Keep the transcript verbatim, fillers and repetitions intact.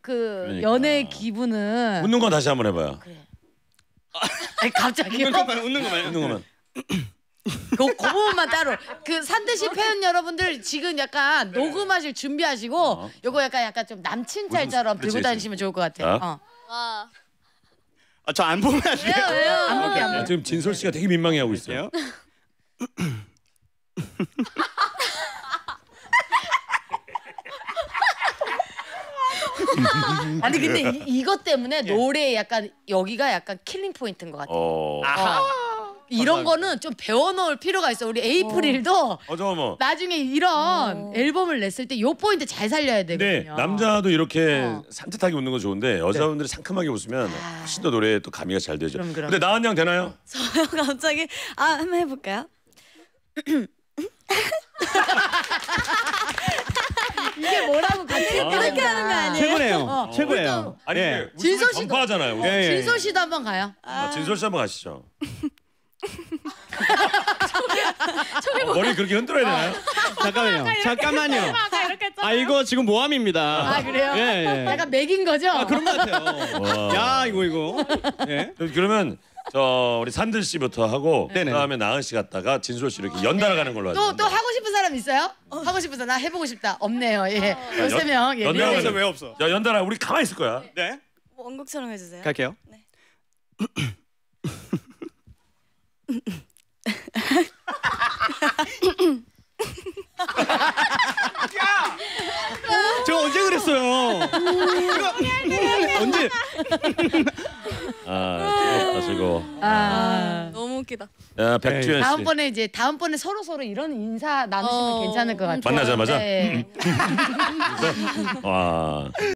그 그러니까. 연애 기분은 웃는 건 다시 한번 해봐요. 그래. 아니 갑자기요? 웃는 것만 웃는 것만 웃는 것만. 그, 그 부분만 따로. 그 산드시 팬 여러분들 지금 약간 네. 녹음하실 준비하시고 어. 요거 약간 약간 좀 남친 짤처럼 그치, 들고 그치. 다니시면 좋을 것 같아요. 어. 와. 아, 저 안 보면 안 돼요? 왜요 왜요? 안 볼게 안 아, 볼게. 지금 진솔 씨가 되게 민망해하고 있어요. 아니 근데 이, 이것 때문에 노래 약간 여기가 약간 킬링 포인트인 것 같아. 어. 아하. 이런 거는 좀 배워놓을 필요가 있어. 우리 에이프릴도 어 잠깐만. 나중에 이런 앨범을 냈을 때 요 포인트 잘 살려야 근데 되거든요. 남자도 이렇게 어. 산뜻하게 웃는 거 좋은데 여자분들이 상큼하게 웃으면 아. 훨씬 더 노래에 또 가미가 잘 되죠. 그럼, 그럼. 근데 나은 양 되나요? 저요 갑자기 아 한번 해볼까요? 이게 뭐라고 같이 아. 이렇게 하는 거 아니에요? 최고네요. 어. 최고예요. 아니 예. 근데 웃으면 진솔 씨도- 전파하잖아요. 예, 예. 진솔 씨도 한번 가요. 아, 진솔 씨 한번 가시죠. 어, 머리 그렇게 흔들어야 되나요? 잠깐만요. 잠깐만요. 이렇게 아 이거 지금 모함입니다. 아 그래요? 예, 예. 약간 맥인 거죠? 아 그런 것 같아요. 와. 야 이거 이거. 예. 그러면 저 우리 산들 씨부터 하고 네네. 그다음에 나은 씨 갔다가 진솔 씨 이렇게 연달아 가는 걸로 하죠. 또 또 하고 싶은 사람 있어요? 하고 싶은 사람 나 해보고 싶다. 없네요. 예. 열세 명. 예. 연달아 왜 가자. 없어 왜 없어? 야 연달아 우리 가만히 있을 거야. 네. 뭐 원곡처럼 해주세요. 갈게요. 네. 저 언제 그랬어요? 이거 언제? 아 즐겁다 즐거워. 아. 너무 웃기다. 야 백주현 씨 다음번에 이제 다음번에 서로 서로 이런 인사 나누시면 어, 괜찮을 것 같아요. 만나자마자? 네. 와.